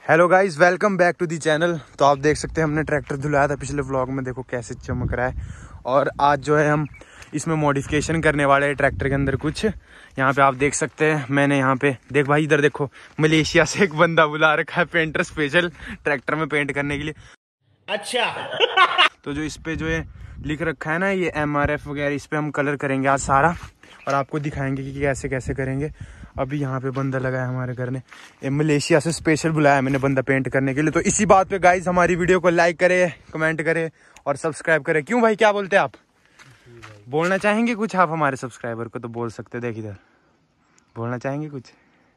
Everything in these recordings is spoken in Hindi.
Hello guys, welcome back to the channel. तो आप देख सकते हैं हमने ट्रैक्टर धुलाया था पिछले व्लॉग में, देखो कैसे चमक रहा है। और आज जो है हम इसमें मॉडिफिकेशन करने वाले हैं ट्रैक्टर के अंदर कुछ। यहाँ पे आप देख सकते हैं, मैंने यहाँ पे देख भाई, इधर देखो, मलेशिया से एक बंदा बुला रखा है पेंटर, स्पेशल ट्रैक्टर में पेंट करने के लिए। अच्छा तो जो इस पे जो है लिख रखा है ना, ये MRF वगैरह, इस पे हम कलर करेंगे आज सारा और आपको दिखाएंगे कि कैसे कैसे करेंगे। अभी यहाँ पे बंदा लगा है हमारे घर ने, मलेशिया से स्पेशल बुलाया मैंने बंदा पेंट करने के लिए। तो इसी बात पे गाइज हमारी वीडियो को लाइक करे, कमेंट करे और सब्सक्राइब करे। क्यों भाई, क्या बोलते हैं आप? बोलना चाहेंगे कुछ आप हमारे सब्सक्राइबर को? तो बोल सकते, देख इधर, बोलना चाहेंगे कुछ?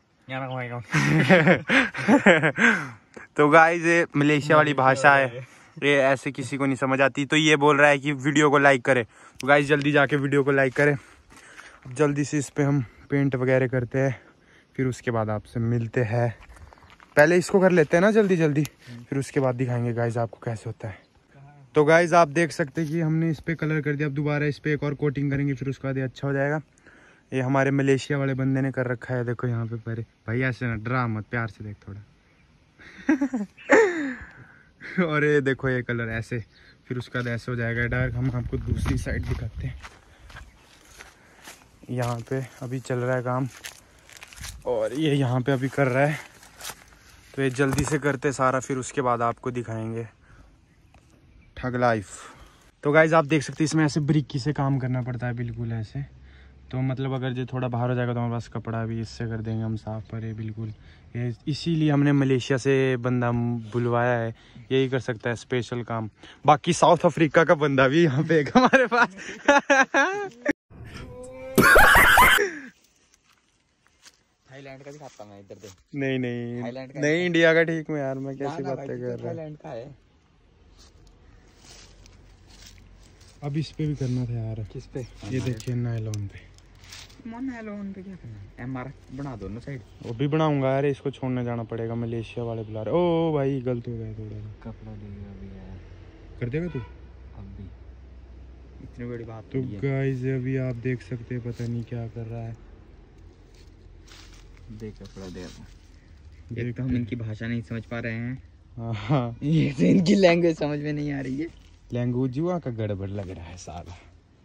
तो गाइज ये मलेशिया वाली भाषा है, ये ऐसे किसी को नहीं समझ आती। तो ये बोल रहा है कि वीडियो को लाइक करे, तो गाइज जल्दी जाके वीडियो को लाइक करे। जल्दी से इस पे हम पेंट वगैरह करते हैं, फिर उसके बाद आपसे मिलते हैं। पहले इसको कर लेते हैं ना जल्दी जल्दी, फिर उसके बाद दिखाएंगे गाइज आपको कैसे होता है। तो गाइज आप देख सकते हैं कि हमने इस पे कलर कर दिया, अब दोबारा इस पे एक और कोटिंग करेंगे, फिर उसके बाद ये अच्छा हो जाएगा। ये हमारे मलेशिया वाले बंदे ने कर रखा है, देखो यहाँ पे। पहले भाई ऐसे ना डरा मत, प्यार से देख थोड़ा। और ये देखो ये कलर ऐसे, फिर उसके बाद ऐसे हो जाएगा डार्क। हम आपको दूसरी साइड दिखाते हैं। यहाँ पे अभी चल रहा है काम और ये यहाँ पे अभी कर रहा है, तो ये जल्दी से करते सारा, फिर उसके बाद आपको दिखाएंगे ठग लाइफ। तो गाइज आप देख सकते हैं इसमें ऐसे ब्रिकी से काम करना पड़ता है, बिल्कुल ऐसे। तो मतलब अगर जो थोड़ा बाहर हो जाएगा तो हमारे पास कपड़ा भी इससे कर देंगे हम साफ पर, ये बिल्कुल। ये इसीलिए हमने मलेशिया से बंदा बुलवाया है, यही कर सकता है स्पेशल काम। बाकी साउथ अफ्रीका का बंदा भी यहाँ पे एक हमारे पास। थाईलैंड का दिखाता मैं इधर दे। नहीं नहीं थाईलैंड का नहीं, इंडिया का ठीक में यार, मैं कैसी बातें कर रहा हूँ। थाईलैंड का है। अब इस पे भी करना था यार। किस पे? ये देखिए नायलॉन पे। नायलॉन पे क्या करना है? MRF बना दो ना साइड। वो भी बनाऊंगा यार, इसको छोड़ने जाना पड़ेगा, मलेशिया वाले बुला रहे। ओ भाई गलत हो गया थोड़ा। कपड़ा लेगा अभी यार। कर देगा तू? अभी इतनी बड़ी बात तो गाइस अभी आप देख सकते हैं, पता नहीं क्या कर रहा है। देख कपड़ा दे रहा। एक तो हम इनकी भाषा नहीं समझ पा रहे हैं, हाँ ये तो इनकी लैंग्वेज समझ में नहीं आ रही है। लैंग्वेज हुआ का गड़बड़ लग रहा है साला।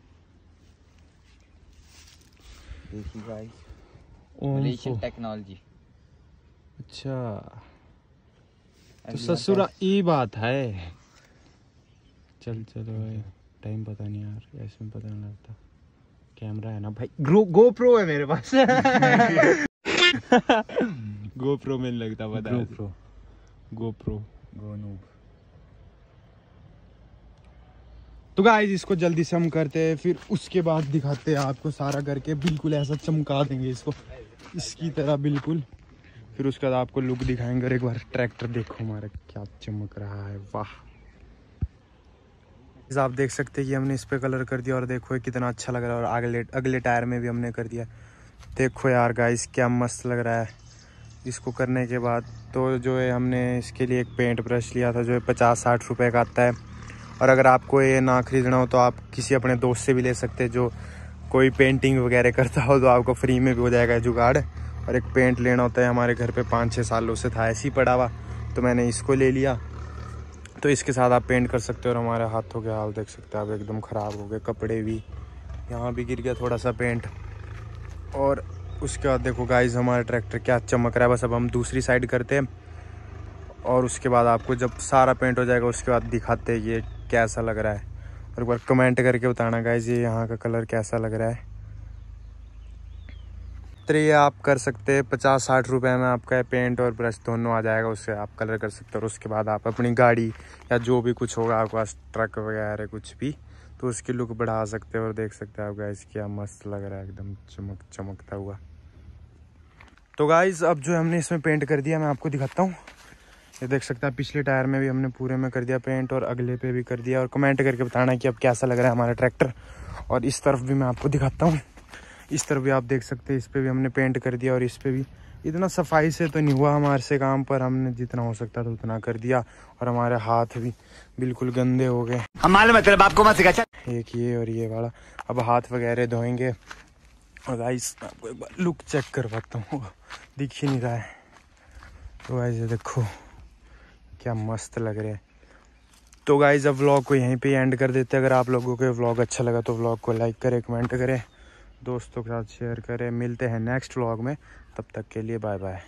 देखिए गाइस, मलेशियन टेक्नोलॉजी। अच्छा तो ससुरा ये बात है। चल चलो भाई, टाइम पता नहीं यार, ऐसे में पता नहीं लगता। कैमरा है ना भाई, GoPro है मेरे पास। GoPro में नहीं लगता, पता है। GoPro गोनूब। तो गाइस इसको जल्दी से हम करते हैं, फिर उसके बाद दिखाते हैं आपको सारा करके, बिल्कुल ऐसा चमका देंगे इसको इसकी तरह बिल्कुल। फिर उसके बाद आपको लुक दिखाएंगे। और एक बार ट्रैक्टर देखो हमारा क्या चमक रहा है, वाह। आप देख सकते हैं कि हमने इस पे कलर कर दिया और देखो ये कितना अच्छा लग रहा है। और अगले टायर में भी हमने कर दिया, देखो यार गाइस क्या मस्त लग रहा है। इसको करने के बाद तो जो है हमने इसके लिए एक पेंट ब्रश लिया था, जो है 50-60 रुपए का आता है। और अगर आपको ये ना खरीदना हो तो आप किसी अपने दोस्त से भी ले सकते हैं, जो कोई पेंटिंग वगैरह करता हो, तो आपको फ्री में भी हो जाएगा जुगाड़। और एक पेंट लेना होता है, हमारे घर पे 5-6 सालों से था ऐसे ही पड़ा हुआ, तो मैंने इसको ले लिया। तो इसके साथ आप पेंट कर सकते हो। और हमारे हाथों के हाल देख सकते हैं आप, एकदम ख़राब हो गए, कपड़े भी, यहाँ भी गिर गया थोड़ा सा पेंट। और उसके बाद देखो गाइस हमारा ट्रैक्टर क्या चमक रहा है। बस अब हम दूसरी साइड करते हैं और उसके बाद आपको जब सारा पेंट हो जाएगा उसके बाद दिखाते हैं ये कैसा लग रहा है। और एक बार कमेंट करके बताना गाइस ये यहाँ का कलर कैसा लग रहा है। तो ये आप कर सकते हैं 50-60 रुपए में आपका पेंट और ब्रश दोनों आ जाएगा, उससे आप कलर कर सकते हो। और उसके बाद आप अपनी गाड़ी या जो भी कुछ होगा आपके पास, ट्रक वगैरह कुछ भी, तो उसकी लुक बढ़ा सकते हो। और देख सकते हैं आप गाइस क्या मस्त लग रहा है, एकदम चमकता हुआ। तो गाइस अब जो हमने इसमें पेंट कर दिया, मैं आपको दिखाता हूँ। ये देख सकते हैं पिछले टायर में भी हमने पूरे में कर दिया पेंट और अगले पे भी कर दिया। और कमेंट करके बताना कि अब कैसा लग रहा है हमारा ट्रैक्टर। और इस तरफ भी मैं आपको दिखाता हूँ, इस तरफ भी आप देख सकते हैं, इस पे भी हमने पेंट कर दिया। और इस पे भी इतना सफाई से तो नहीं हुआ हमारे से काम, पर हमने जितना हो सकता था उतना कर दिया। और हमारे हाथ भी बिल्कुल गंदे हो गए। हमारे मतलब आपको मत सिखा। एक ये और ये वाला, अब हाथ वगैरह धोएंगे। और गाइस आपको एक बार लुक चेक करवाता हूँ, दिख ही नहीं रहा है। तो गाइस देखो क्या मस्त लग रहे हैं। तो गाइज अब व्लॉग को यहीं पे एंड कर देते हैं। अगर आप लोगों को व्लॉग अच्छा लगा तो व्लॉग को लाइक करें, कमेंट करें, दोस्तों के साथ शेयर करें। मिलते हैं नेक्स्ट व्लॉग में, तब तक के लिए बाय बाय।